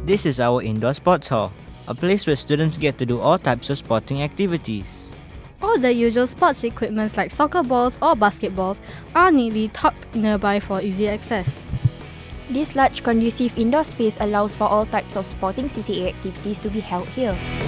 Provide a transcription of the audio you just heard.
This is our indoor sports hall, a place where students get to do all types of sporting activities. All the usual sports equipments like soccer balls or basketballs are neatly tucked nearby for easy access. This large conducive indoor space allows for all types of sporting CCA activities to be held here.